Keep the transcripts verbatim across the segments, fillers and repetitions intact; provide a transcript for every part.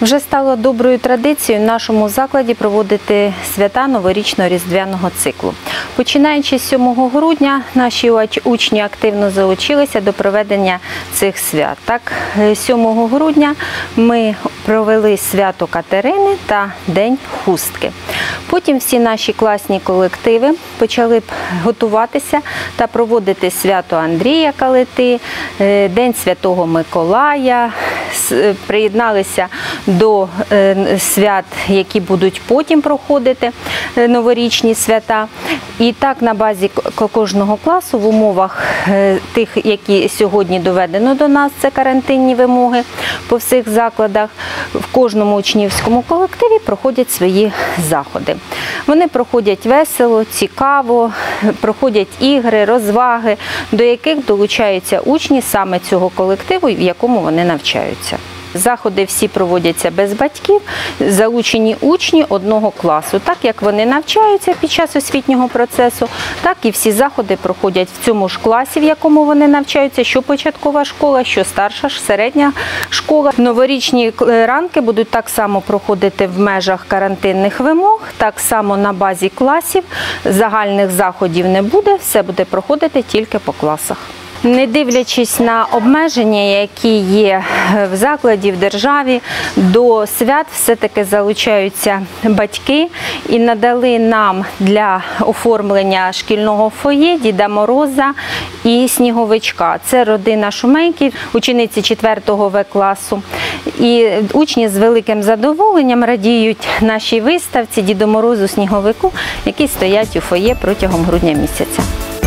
Вже стало доброю традицією в нашому закладі проводити свята новорічно-різдвяного циклу. Починаючи з сьомого грудня, наші учні активно залучилися до проведення цих свят. Так, сьомого грудня ми провели свято Катерини та День хустки. Потім всі наші класні колективи почали б готуватися та проводити свято Андрія Калити, День Святого Миколая, приєдналися до свят, які будуть потім проходити, новорічні свята. І так на базі кожного класу в умовах тих, які сьогодні доведено до нас, це карантинні вимоги по всіх закладах, в кожному учнівському колективі проходять свої заходи. Вони проходять весело, цікаво, проходять ігри, розваги, до яких долучаються учні саме цього колективу, в якому вони навчаються. Заходи всі проводяться без батьків, залучені учні одного класу. Так як вони навчаються під час освітнього процесу, так і всі заходи проходять в цьому ж класі, в якому вони навчаються, що початкова школа, що старша, середня школа. Новорічні ранки будуть так само проходити в межах карантинних вимог, так само на базі класів, загальних заходів не буде, все буде проходити тільки по класах. Не дивлячись на обмеження, які є в закладі, в державі, до свят все-таки залучаються батьки і надали нам для оформлення шкільного фоє Діда Мороза і Сніговичка. Це родина Шумейків, учениці четвертого В класу. І учні з великим задоволенням радіють нашій виставці Діду Морозу, Сніговику, які стоять у фоє протягом грудня місяця.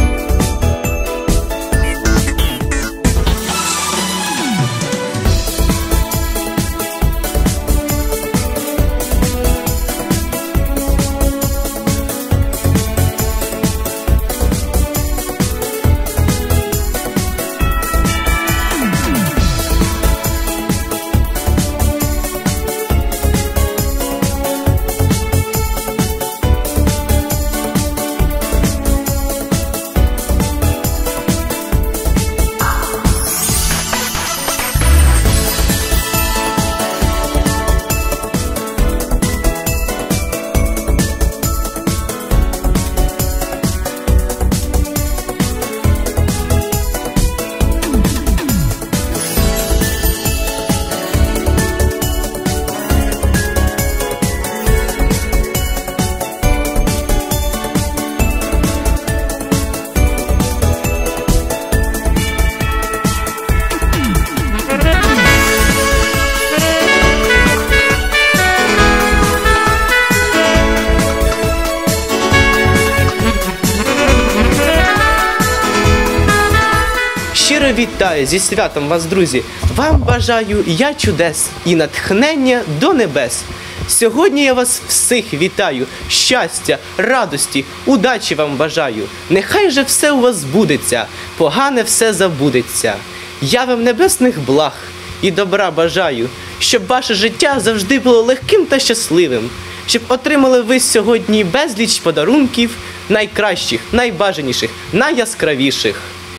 Щиро вітаю зі святом вас, друзі! Вам бажаю я чудес і натхнення до небес. Сьогодні я вас всіх вітаю, щастя, радості, удачі вам бажаю. Нехай же все у вас збудеться, погане все забудеться. Я вам небесних благ і добра бажаю, щоб ваше життя завжди було легким та щасливим, щоб отримали ви сьогодні безліч подарунків, найкращих, найбажаніших, найяскравіших.